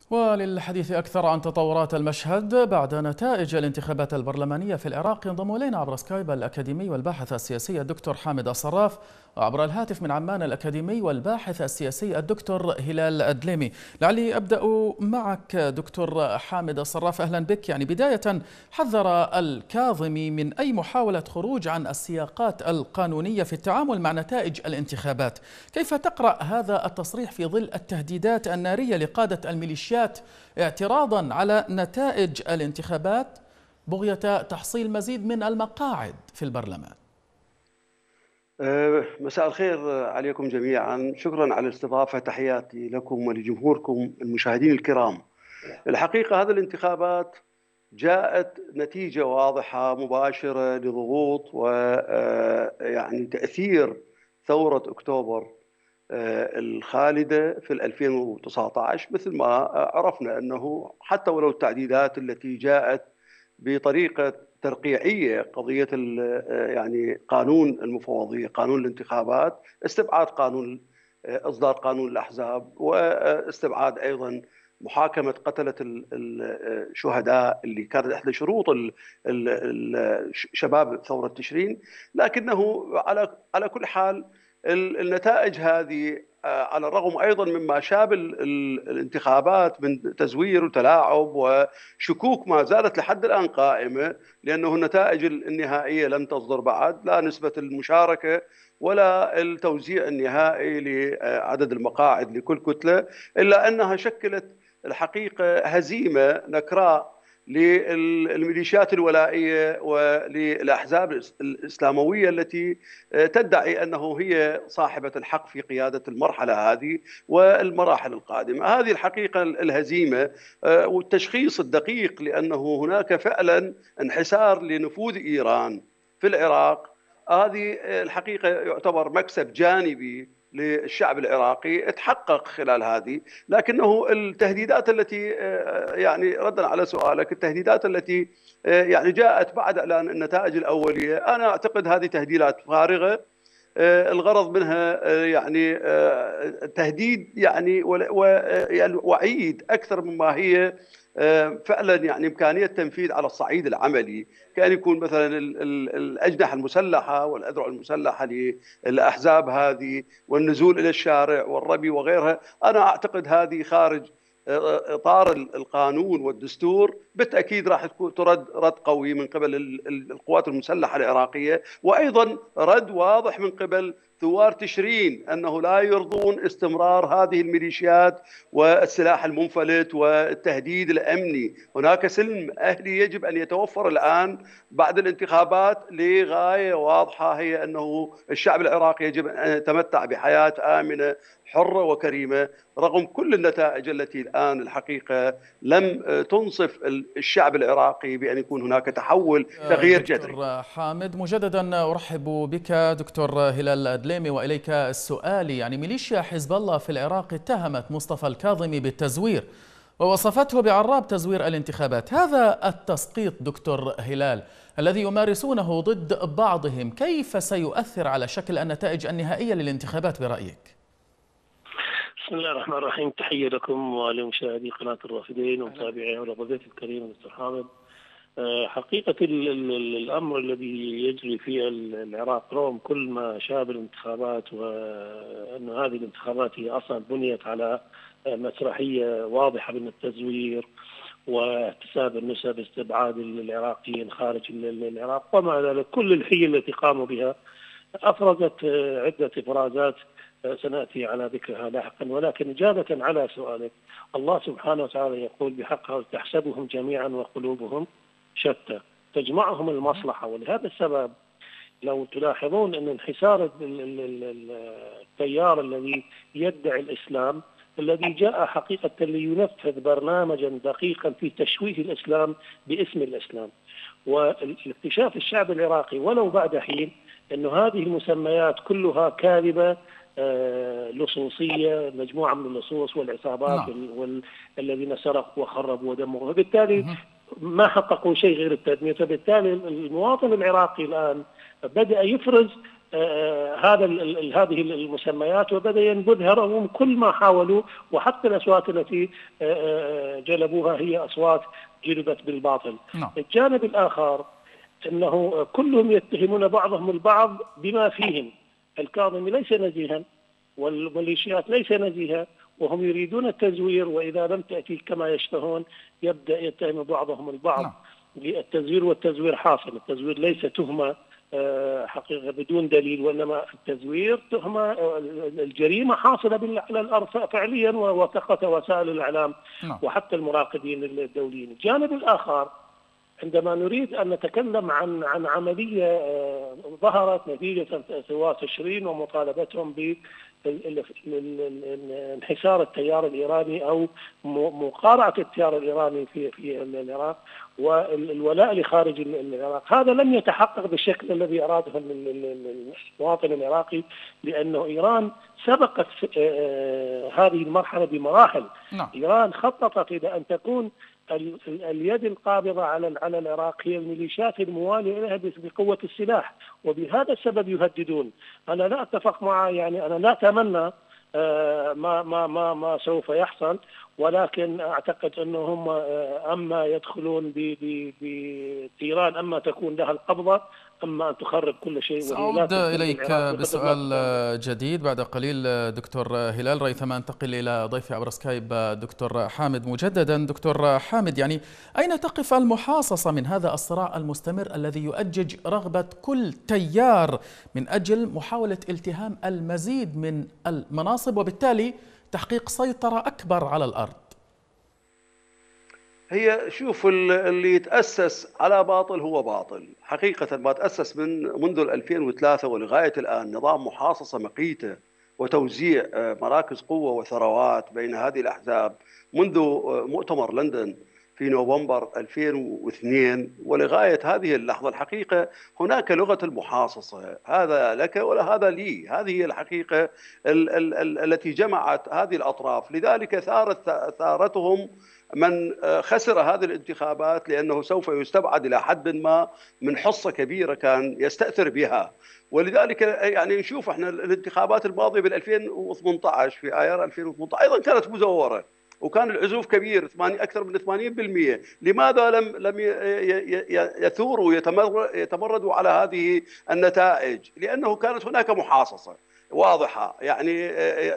وللحديث أكثر عن تطورات المشهد بعد نتائج الانتخابات البرلمانية في العراق ينضم إلينا عبر سكايب الأكاديمي والباحث السياسي الدكتور حامد الصراف، وعبر الهاتف من عمان الأكاديمي والباحث السياسي الدكتور هلال الدليمي. لعلي أبدأ معك دكتور حامد الصراف، أهلا بك. بداية، حذر الكاظمي من أي محاولة خروج عن السياقات القانونية في التعامل مع نتائج الانتخابات. كيف تقرأ هذا التصريح في ظل التهديدات النارية لقادة الميليشيات اعتراضا على نتائج الانتخابات بغية تحصيل مزيد من المقاعد في البرلمان؟ مساء الخير عليكم جميعا، شكرا على الاستضافة، تحياتي لكم ولجمهوركم المشاهدين الكرام. الحقيقة هذه الانتخابات جاءت نتيجة واضحة مباشرة لضغوط ويعني تأثير ثورة أكتوبر الخالدة في 2019. مثل ما عرفنا أنه حتى ولو التعديلات التي جاءت بطريقة ترقيعية، قضية يعني قانون المفوضية، قانون الانتخابات، استبعاد قانون، إصدار قانون الأحزاب، واستبعاد أيضا محاكمة قتلة الشهداء اللي كانت إحدى شروط شباب ثورة تشرين. لكنه على كل حال النتائج هذه على الرغم أيضا مما شاب الانتخابات من تزوير وتلاعب وشكوك ما زالت لحد الآن قائمة، لأنه النتائج النهائية لم تصدر بعد، لا نسبة المشاركة ولا التوزيع النهائي لعدد المقاعد لكل كتلة، إلا أنها شكلت الحقيقة هزيمة نكراء للميليشيات الولائية وللأحزاب الإسلاموية التي تدعي أنه هي صاحبة الحق في قيادة المرحلة هذه والمراحل القادمة. هذه الحقيقة الهزيمة والتشخيص الدقيق، لأنه هناك فعلا انحسار لنفوذ إيران في العراق. هذه الحقيقة يعتبر مكسب جانبي للشعب العراقي اتحقق خلال هذه. لكنه التهديدات التي يعني ردا على سؤالك، التهديدات التي يعني جاءت بعد إعلان النتائج الأولية، أنا أعتقد هذه تهديدات فارغة. الغرض منها يعني تهديد يعني وعيد أكثر مما هي فعلا يعني إمكانية تنفيذ على الصعيد العملي، كأن يكون مثلا الأجنحة المسلحة والأذرع المسلحة للأحزاب هذه والنزول إلى الشارع والربي وغيرها. أنا أعتقد هذه خارج إطار القانون والدستور. بالتأكيد راح ترد رد قوي من قبل القوات المسلحة العراقية، وأيضا رد واضح من قبل ثوار تشرين أنه لا يرضون استمرار هذه الميليشيات والسلاح المنفلت والتهديد الأمني. هناك سلم أهلي يجب أن يتوفر الآن بعد الانتخابات لغاية واضحة، هي أنه الشعب العراقي يجب أن يتمتع بحياة آمنة حرة وكريمة، رغم كل النتائج التي الآن الحقيقة لم تنصف الشعب العراقي بأن يكون هناك تحول، تغيير جذري. دكتور حامد، مجددا أرحب بك. دكتور هلال الدليمي، وإليك السؤال. ميليشيا حزب الله في العراق اتهمت مصطفى الكاظمي بالتزوير ووصفته بعراب تزوير الانتخابات. هذا التسقيط دكتور هلال الذي يمارسونه ضد بعضهم كيف سيؤثر على شكل النتائج النهائية للانتخابات برأيك؟ بسم الله الرحمن الرحيم، تحية لكم ولمشاهدي قناة الرافدين ومتابعيها ولضيفي الكريم دكتور حامد. حقيقة الأمر الذي يجري في العراق رغم كل ما شابه الانتخابات، وأن هذه الانتخابات هي أصلا بنيت على مسرحية واضحة من التزوير واحتساب النسب، استبعاد العراقيين خارج العراق، ومع ذلك كل الحيل التي قاموا بها أفرزت عدة إفرازات سنأتي على ذكرها لاحقا. ولكن إجابة على سؤالك، الله سبحانه وتعالى يقول بحقه: تحسبهم جميعا وقلوبهم شتى، تجمعهم المصلحة. ولهذا السبب لو تلاحظون أن انحسار التيار الذي يدعي الإسلام، الذي جاء حقيقة لينفذ برنامجا دقيقا في تشويه الإسلام باسم الإسلام، والاكتشاف الشعب العراقي ولو بعد حين أن هذه المسميات كلها كاذبة، لصوصية، مجموعة من اللصوص والعصابات الذين سرقوا وخربوا ودمروا، وبالتالي ما حققوا شيء غير التدمير. فبالتالي المواطن العراقي الآن بدأ يفرز هذه المسميات، وبدأ ينبذها رغم كل ما حاولوا، وحتى الأصوات التي جلبوها هي أصوات جلبت بالباطل. الجانب الآخر أنه كلهم يتهمون بعضهم البعض بما فيهم. الكاظمي ليس نزيها والميليشيات ليس نزيهة، وهم يريدون التزوير، وإذا لم تأتي كما يشتهون يبدأ يتهم بعضهم البعض بالتزوير. والتزوير حاصل، التزوير ليس تهمة حقيقة بدون دليل، وإنما التزوير تهمة، الجريمة حاصلة على الأرض فعليا، وثقت وسائل الإعلام وحتى المراقبين الدوليين. الجانب الآخر عندما نريد أن نتكلم عن عملية ظهرت نتيجة سواء تشرين ومطالبتهم بانحسار التيار الإيراني أو مقارعة التيار الإيراني في العراق والولاء لخارج العراق، هذا لم يتحقق بالشكل الذي أراده المواطن العراقي، لأنه إيران سبقت هذه المرحلة بمراحل. إيران خططت إلى أن تكون اليد القابضة على العراق هي الميليشيات الموالية لها بقوة السلاح، وبهذا السبب يهددون. أنا لا أتفق مع، يعني أنا لا أتمنى ما سوف يحصل، ولكن أعتقد أنهم أما يدخلون بإيران، أما تكون لها القبضة، أما أن تخرب كل شيء. سأعود إليك بسؤال جديد بعد قليل دكتور هلال، ريثما أنتقل إلى ضيفي عبر سكايب دكتور حامد مجددا. دكتور حامد، يعني أين تقف المحاصصة من هذا الصراع المستمر الذي يؤجج رغبة كل تيار من أجل محاولة التهام المزيد من المناصب وبالتالي تحقيق سيطرة أكبر على الأرض؟ هي شوف، اللي يتأسس على باطل هو باطل حقيقة. ما تأسس منذ 2003 ولغاية الآن نظام محاصصة مقيتة وتوزيع مراكز قوة وثروات بين هذه الأحزاب منذ مؤتمر لندن في نوفمبر 2002 ولغاية هذه اللحظة. الحقيقة هناك لغة المحاصصة، هذا لك ولا هذا لي، هذه هي الحقيقة التي جمعت هذه الأطراف. لذلك ثارتهم من خسر هذه الانتخابات، لأنه سوف يستبعد إلى حد ما من حصة كبيرة كان يستأثر بها. ولذلك يعني نشوف احنا الانتخابات الماضية بال 2018 في آيار 2018 أيضا كانت مزورة وكان العزوف كبير، أكثر من 80%. لماذا لم يثوروا يتمردوا على هذه النتائج؟ لأنه كانت هناك محاصصة واضحة، يعني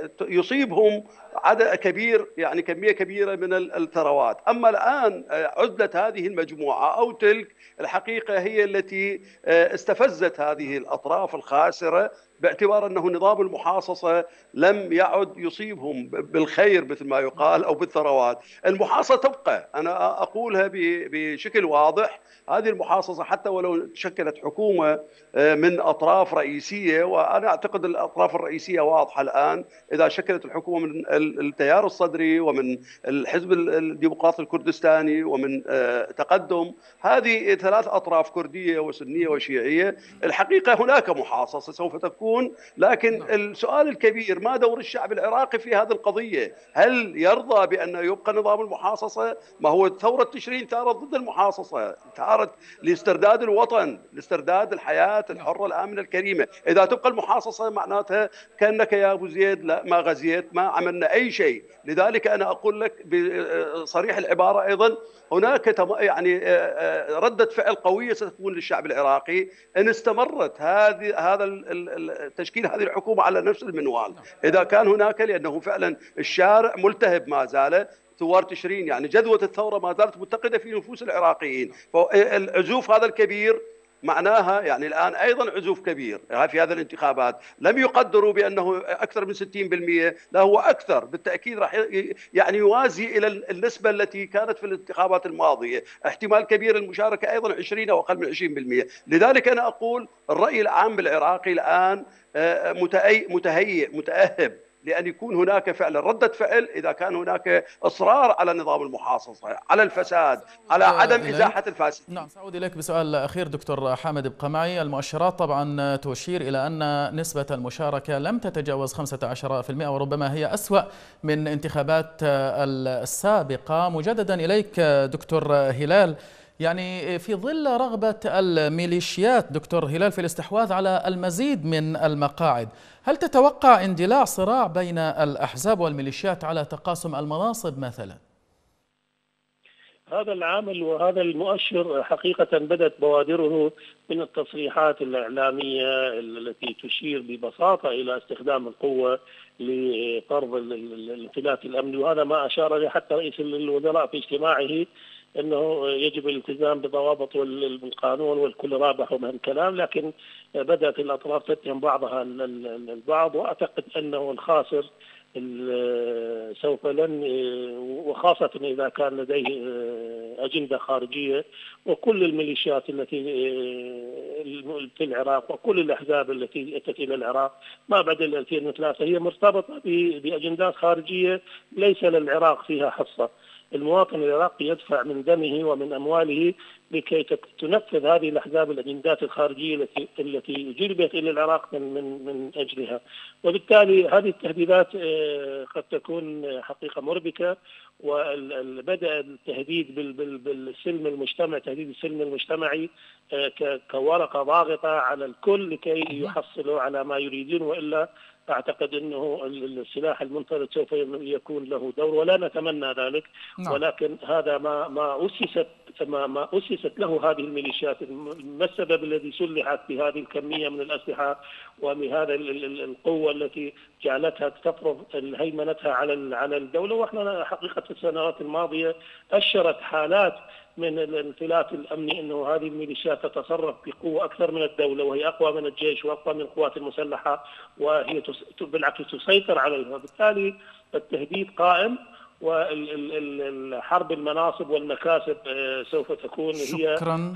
يصيبهم عدد كبير، يعني كمية كبيرة من الثروات. أما الآن عزلت هذه المجموعة أو تلك، الحقيقة هي التي استفزت هذه الأطراف الخاسرة، باعتبار أنه نظام المحاصصة لم يعد يصيبهم بالخير مثل ما يقال أو بالثروات. المحاصصة تبقى، أنا أقولها بشكل واضح، هذه المحاصصة حتى ولو شكلت حكومة من أطراف رئيسية، وأنا أعتقد الأطراف الرئيسية واضحة الآن، إذا شكلت الحكومة من التيار الصدري ومن الحزب الديمقراطي الكردستاني ومن تقدم، هذه ثلاث أطراف كردية وسنية وشيعية، الحقيقة هناك محاصصة سوف تكون. لكن السؤال الكبير، ما دور الشعب العراقي في هذه القضية؟ هل يرضى بأن يبقى نظام المحاصصة؟ ما هو ثورة تشرين ثارت ضد المحاصصة، ثارت لاسترداد الوطن، لاسترداد الحياة الحرة الآمنة الكريمة. إذا تبقى المحاصصة معناتها كأنك يا أبو زيد لا ما غزيت، ما عملنا أي شيء. لذلك أنا أقول لك بصريح العبارة أيضا، هناك يعني ردة فعل قوية ستكون للشعب العراقي إن استمرت هذا تشكيل هذه الحكومة على نفس المنوال. إذا كان هناك، لأنه فعلا الشارع ملتهب ما زال، ثوار تشرين يعني جذوة الثورة ما زالت متقدة في نفوس العراقيين. فالعزوف هذا الكبير معناها يعني الآن أيضا عزوف كبير في هذه الانتخابات. لم يقدروا بأنه أكثر من 60%، لا هو أكثر بالتأكيد، راح يعني يوازي إلى النسبة التي كانت في الانتخابات الماضية. احتمال كبير المشاركة أيضا 20 أو أقل من 20%. لذلك أنا أقول الرأي العام بالعراقي الآن متأهب لأن يكون هناك فعلا ردة فعل إذا كان هناك إصرار على نظام المحاصصة، على الفساد، على عدم إزاحة الفاسدين. نعم، سأعود إليك بسؤال أخير دكتور حامد، ابقى معي. المؤشرات طبعا تشير إلى أن نسبة المشاركة لم تتجاوز 15%، وربما هي أسوأ من انتخابات السابقة. مجددا إليك دكتور هلال، يعني في ظل رغبة الميليشيات دكتور هلال في الاستحواذ على المزيد من المقاعد، هل تتوقع اندلاع صراع بين الأحزاب والميليشيات على تقاسم المناصب مثلا؟ هذا العامل وهذا المؤشر حقيقة بدأت بوادره من التصريحات الإعلامية التي تشير ببساطة إلى استخدام القوة لطرد الانفلات الأمني، وهذا ما أشار إليه حتى رئيس الوزراء في اجتماعه أنه يجب الالتزام بضوابط القانون والكل رابح ومن الكلام، لكن بدأت الأطراف تتهم بعضها البعض، وأعتقد أنه الخاسر سوف لن، وخاصة إذا كان لديه أجندة خارجية، وكل الميليشيات التي في العراق وكل الأحزاب التي أتت إلى العراق ما بعد 2003 هي مرتبطة بأجندات خارجية ليس للعراق فيها حصة. المواطن العراقي يدفع من دمه ومن أمواله لكي تنفذ هذه الأحزاب الأجندات الخارجية التي جلبت إلى العراق من أجلها، وبالتالي هذه التهديدات قد تكون حقيقة مربكة. وبدأ التهديد بالسلم المجتمعي، تهديد السلم المجتمعي كورقة ضاغطة على الكل لكي يحصلوا على ما يريدون، وإلا أعتقد أنه السلاح المنفرد سوف يكون له دور، ولا نتمنى ذلك. ولكن هذا ما أسست له هذه الميليشيات. ما السبب الذي سلحت بهذه الكمية من الأسلحة وبهذا القوة التي جعلتها تفرض هيمنتها على الدولة؟ وإحنا حقيقة في السنوات الماضية أشرت حالات من الانفلات الأمني أنه هذه الميليشيات تتصرف بقوة أكثر من الدولة، وهي أقوى من الجيش وأقوى من القوات المسلحة، وهي بالعكس تسيطر عليها. بالتالي التهديد قائم، والحرب المناصب والمكاسب سوف تكون هي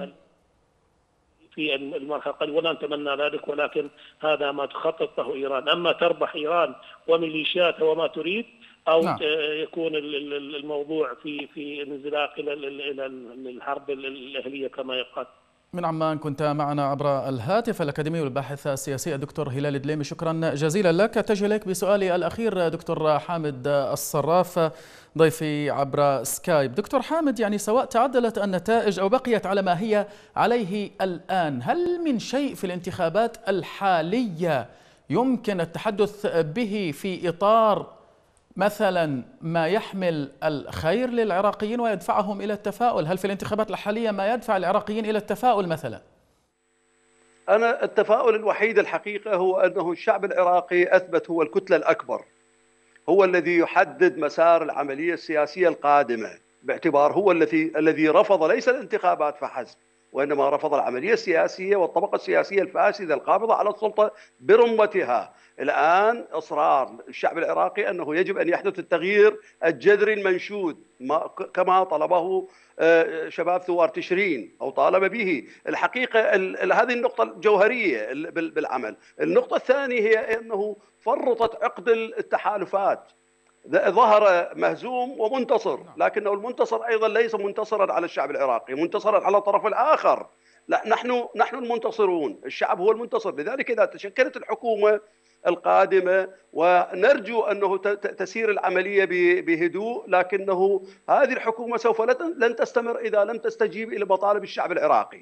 في المرحلة، ولا نتمنى ذلك، ولكن هذا ما تخطط له إيران. أما تربح إيران وميليشياتها وما تريد، أو يكون الموضوع في انزلاق إلى الحرب الأهلية كما يقال. من عمان كنت معنا عبر الهاتف الأكاديمي والباحث السياسي الدكتور هلال الدليمي، شكرا جزيلا لك. أتجه إليك بسؤالي الأخير دكتور حامد الصراف ضيفي عبر سكايب. دكتور حامد، يعني سواء تعدلت النتائج أو بقيت على ما هي عليه الآن، هل من شيء في الانتخابات الحالية يمكن التحدث به في إطار مثلا ما يحمل الخير للعراقيين ويدفعهم إلى التفاؤل؟ هل في الانتخابات الحالية ما يدفع العراقيين إلى التفاؤل مثلا؟ أنا التفاؤل الوحيد الحقيقة هو أنه الشعب العراقي أثبت هو الكتلة الأكبر، هو الذي يحدد مسار العملية السياسية القادمة، باعتبار هو الذي رفض ليس الانتخابات فحسب، وإنما رفض العملية السياسية والطبقة السياسية الفاسدة القابضة على السلطة برمتها. الآن إصرار الشعب العراقي أنه يجب أن يحدث التغيير الجذري المنشود كما طلبه شباب ثوار تشرين أو طالب به. الحقيقة هذه النقطة الجوهرية بالعمل. النقطة الثانية هي أنه فرطت عقد التحالفات، ظهر مهزوم ومنتصر، لكنه المنتصر أيضا ليس منتصرا على الشعب العراقي، منتصرا على الطرف الآخر. لا، نحن المنتصرون، الشعب هو المنتصر. لذلك إذا تشكلت الحكومة القادمة، ونرجو أنه تسير العملية بهدوء، لكنه هذه الحكومة سوف لن تستمر إذا لم تستجيب إلى مطالب الشعب العراقي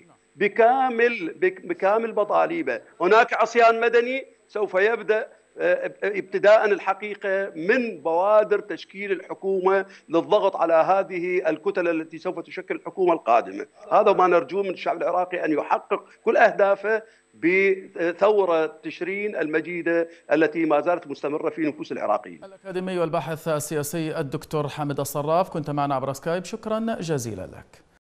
بكامل مطالبه. هناك عصيان مدني سوف يبدأ ابتداء الحقيقة من بوادر تشكيل الحكومة للضغط على هذه الكتل التي سوف تشكل الحكومة القادمة. هذا ما نرجوه من الشعب العراقي، أن يحقق كل أهدافه بثورة تشرين المجيدة التي ما زالت مستمرة في نفوس العراقيين. الأكاديمي والباحث السياسي الدكتور حامد الصراف كنت معنا عبر سكايب، شكرا جزيلا لك.